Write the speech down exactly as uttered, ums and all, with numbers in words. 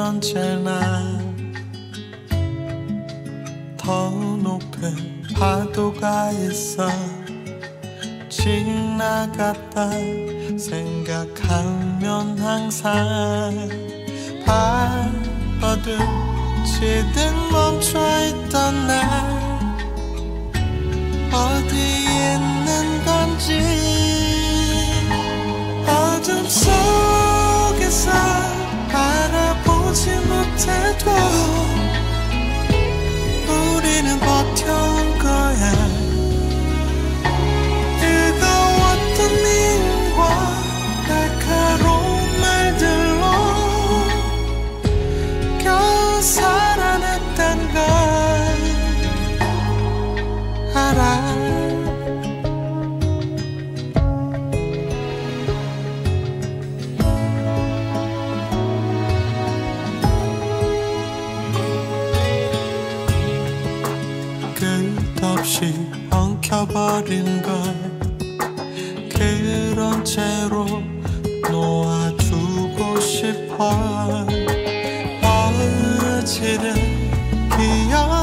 언제나 더 높은 파도가 있어 지나갔다 생각하면 항상 발버둥치듯 멈춰있던 날 어디에 있는 건지 어둠 속에서 바라보지 못해도 우리는 버텨온 거야. 뜨거웠던 미움과 날카로운 말들로 겨우 살아냈단 걸 알아. 끝없이 엉켜버린 걸 그런 채로 놓아두고 싶어. 어지른 기억